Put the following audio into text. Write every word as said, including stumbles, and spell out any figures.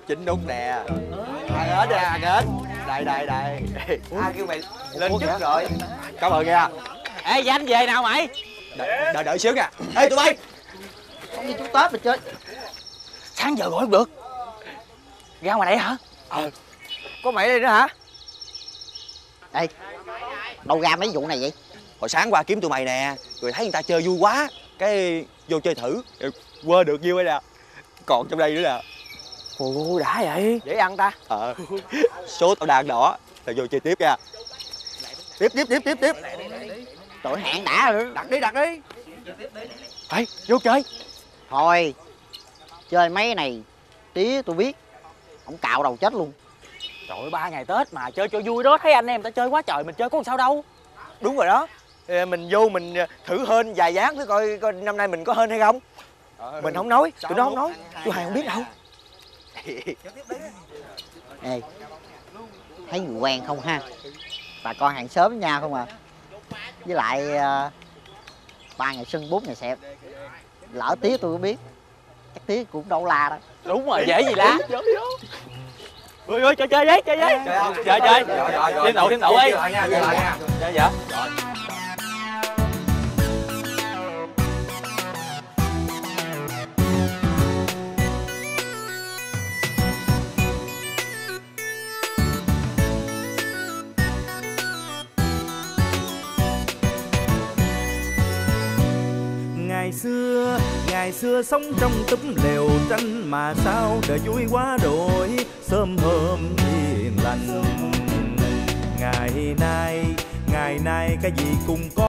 Chính đúng nè. Ăn ếch nè, ăn ếch. Đây đây đây. Ai kêu mày lên chức rồi. Cảm ơn nha. Ê Danh về nào mày? Đợi đợi, đợi xíu nha. Ê tụi bay. Không đi chú Tết mà chơi. Sáng giờ gọi không được. Ra ngoài đây hả? Ờ. Có mày đây nữa hả? Ê, đâu ra mấy vụ này vậy? Hồi sáng qua kiếm tụi mày nè, rồi thấy người ta chơi vui quá, cái vô chơi thử, quên được nhiêu ấy nè. Còn trong đây nữa nè. Ồ đã vậy. Dễ ăn ta. Ờ. Số tao đang đỏ là vô chơi tiếp nha. Tiếp tiếp tiếp tiếp tiếp. Tụi hẹn đã rồi. Đặt đi đặt đi. Ê, vô chơi. Thôi, chơi mấy này tía tôi biết, không cạo đầu chết luôn. Trời ơi, ba ngày Tết mà chơi cho vui đó, thấy anh em ta chơi quá trời, mình chơi có làm sao đâu. Đúng rồi đó. Mình vô mình thử hên vài ván thử coi coi năm nay mình có hên hay không. Ờ, mình không nói, tụi nó không nói, chú Hai không biết đâu. Ê, thấy người quen không ha? Bà con hàng xóm với nhau không à? Với lại uh, ba ngày sưng bốn ngày xẹp. Lỡ tía tôi có biết, chắc tía cũng đâu la đâu. Đúng rồi, dễ gì la. Ui ui, chơi chơi đấy, chơi đấy. Chơi chơi. Thêm đậu thêm đậu đi. Chơi dạ. Ngày xưa, ngày xưa sống trong túp lều tranh mà sao đời vui quá đổi, sớm hôm hiền lành. Ngày nay, ngày nay cái gì cũng có.